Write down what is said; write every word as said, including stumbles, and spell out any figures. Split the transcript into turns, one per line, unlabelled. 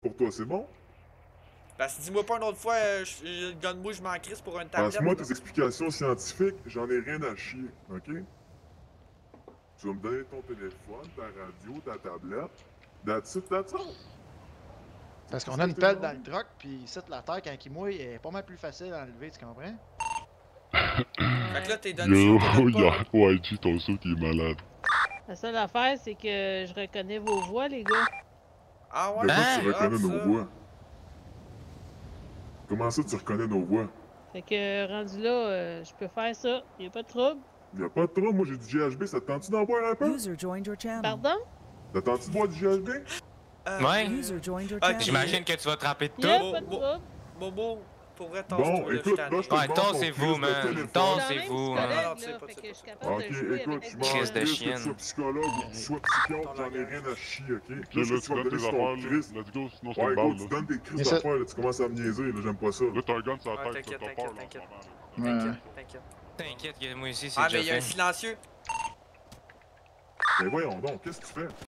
Pour toi, c'est bon?
Parce que dis-moi pas une autre fois, euh, je- je- donne-moi, je m'en crisse pour une tablette.
Passe-moi tes explications scientifiques, j'en ai rien à chier, ok? Tu vas me donner ton téléphone, ta radio, ta tablette. That's it, that's all.
Parce
C'est
qu'on
ce
a
que
une
je t'ai
pelle dans
demandé.
le truck, puis ici, la terre, quand il mouille, elle est pas mal plus facile à enlever, tu comprends?
Fait que là, t'es donné
Yo,
ou t'es donné
y'a
pas?
O I G ton saut qui est malade.
La seule affaire, c'est que je reconnais vos voix, les gars.
Ah
De
ouais,
quoi
c'est
tu
hot,
reconnais nos
ça.
voix? Comment ça, tu reconnais nos voix?
Fait que rendu là, euh, je peux faire ça. Y a pas de trouble.
Y'a pas de trouble, moi j'ai du G H B, ça te tente-tu d'en boire un peu?
User joined your channel.
Pardon?
Ça te tente-tu de boire du G H B?
Euh,
Ouais.
User joined your
Ok.
channel.
J'imagine que tu vas te rappeler de
Y a
tout.
pas de
bon.
trouble.
Bobo, pour vrai,
Bon,
tasse-toi, là,
écoute,
je suis tanné.
là, je te
Ouais,
demande ton
tassez-vous,
crise de
man.
téléphone.
Tassez-
Quand même,
c'est
je
vous,
suis
hein.
collègue,
Non, tu sais
là,
pas,
fait
tu
que
sais
je suis
pas.
capable
Ok,
de jouer
écoute,
avec
tu
un
m'en
Crise de
crisse que tu
chienne.
sois psychologue ou que tu sois psychiatre, j'en ai rien à chier, ok?
Ok,
Qu'est-ce
là,
que
tu
tu vas me
donnes
donner
tes
sur ton
affaires, là.
crise?
Let's go, sinon c'est
Ouais,
une
écoute,
balle,
tu
là.
donnes tes crises
Mais ça-
d'affaires, là, tu commences à me niaiser, là, j'aime pas ça.
Là, t'as un gun sur la
Ouais,
tête,
t'inquiète,
t'as peur, là, en
t'inquiète,
ce moment, là.
Ouais.
T'inquiète, t'inquiète.
T'inquiète que moi aussi, c'est
Ah, mais
déjà
il y a un
fait.
silencieux.
Mais voyons donc, qu'est-ce que tu fais?